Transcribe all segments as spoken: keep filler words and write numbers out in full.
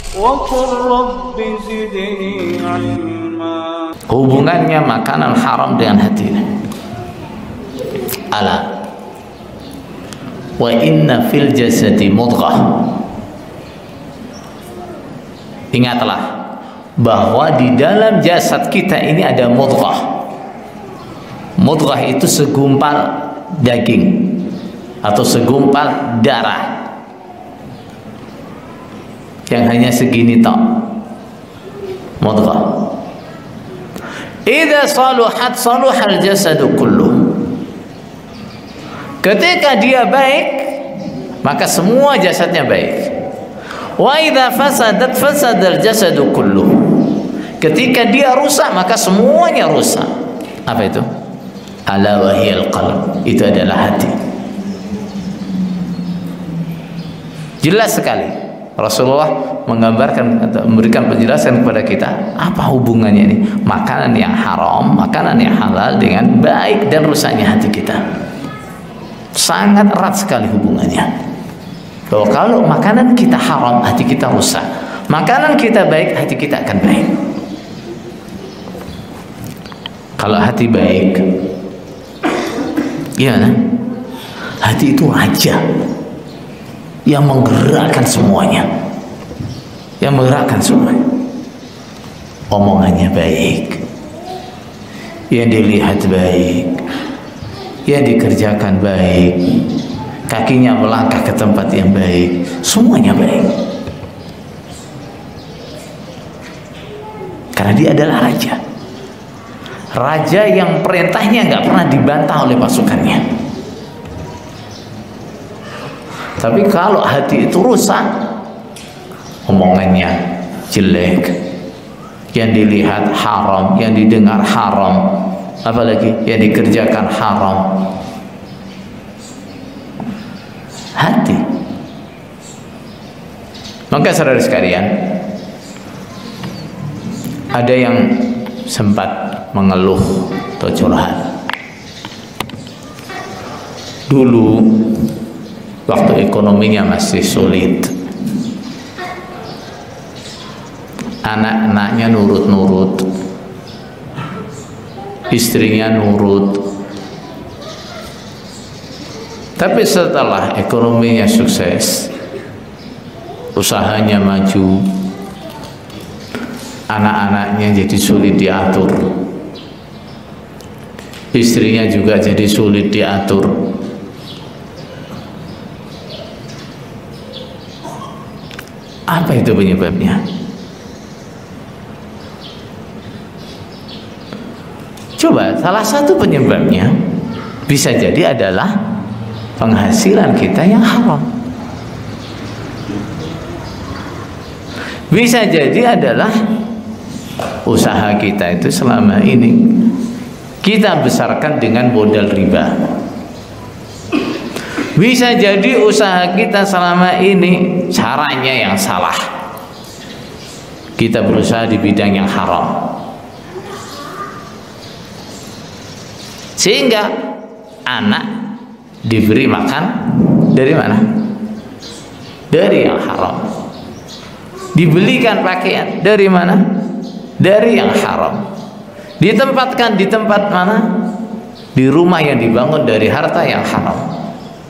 Hubungannya makanan haram dengan hati. Ala wa inna fil jasadi mudghah. Ingatlah bahwa di dalam jasad kita ini ada mudghah. Mudghah itu segumpal daging atau segumpal darah yang hanya segini tok. Mudghah. Idza saluhat saluhal jasadu kulluh. Ketika dia baik, maka semua jasadnya baik. Wa idza fasadat fasadal jasadu kulluh. Ketika dia rusak, maka semuanya rusak. Apa itu? Ala wahiyal qalb. Itu adalah hati. Jelas sekali Rasulullah menggambarkan atau memberikan penjelasan kepada kita apa hubungannya ini makanan yang haram, makanan yang halal dengan baik dan rusaknya hati kita. Sangat erat sekali hubungannya. Bahwa kalau makanan kita haram, hati kita rusak. Makanan kita baik, hati kita akan baik. Kalau hati baik, gimana? Hati itu raja yang menggerakkan semuanya, yang menggerakkan semuanya. Omongannya baik, yang dilihat baik, yang dikerjakan baik, kakinya melangkah ke tempat yang baik, semuanya baik. Karena dia adalah raja, raja yang perintahnya nggak pernah dibantah oleh pasukannya. Tapi kalau hati itu rusak, omongannya jelek, yang dilihat haram, yang didengar haram, apalagi yang dikerjakan haram. Hati. Maka saudara sekalian, ada yang sempat mengeluh atau curhat. Dulu waktu ekonominya masih sulit, anak-anaknya nurut-nurut, istrinya nurut. Tapi setelah ekonominya sukses, usahanya maju, anak-anaknya jadi sulit diatur, istrinya juga jadi sulit diatur. Apa itu penyebabnya? Coba, salah satu penyebabnya bisa jadi adalah penghasilan kita yang haram. Bisa jadi adalah usaha kita itu selama ini kita besarkan dengan modal riba. Bisa jadi usaha kita selama ini caranya yang salah. Kita berusaha di bidang yang haram. Sehingga anak diberi makan dari mana? Dari yang haram. Dibelikan pakaian dari mana? Dari yang haram. Ditempatkan di tempat mana? Di rumah yang dibangun dari harta yang haram.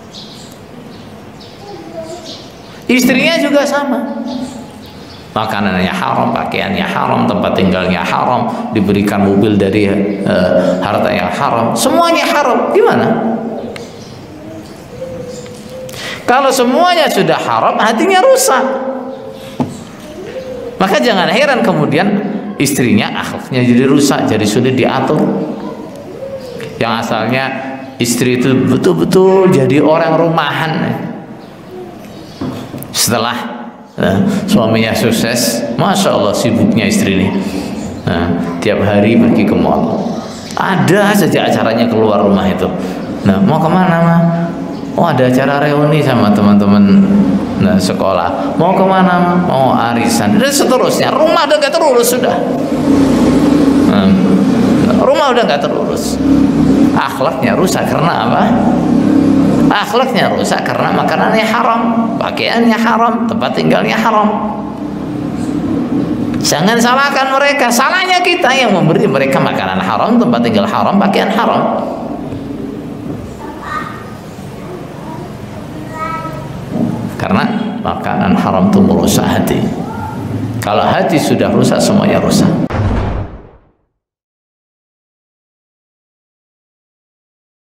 Istrinya juga sama, makanannya haram, pakaiannya haram, tempat tinggalnya haram, diberikan mobil dari uh, harta yang haram, semuanya haram. Gimana? Kalau semuanya sudah haram, hatinya rusak. Maka jangan heran kemudian istrinya akhlaknya jadi rusak, jadi sulit diatur. Yang asalnya istri itu betul-betul jadi orang rumahan. Setelah nah, suaminya sukses, masya Allah sibuknya istri ini. Nah, tiap hari pergi ke mall, ada saja acaranya keluar rumah itu. Nah, mau kemana mah? Oh, ada acara reuni sama teman-teman nah, sekolah. Mau kemana mah? Mau arisan dan seterusnya. Rumah udah gak terurus sudah. Nah, rumah udah gak terurus. Akhlaknya rusak karena apa? Akhlaknya rusak karena makanannya haram, pakaiannya haram, tempat tinggalnya haram. Jangan salahkan mereka, salahnya kita yang memberi mereka makanan haram, tempat tinggal haram, pakaian haram. Karena makanan haram itu merusak hati. Kalau hati sudah rusak, semuanya rusak.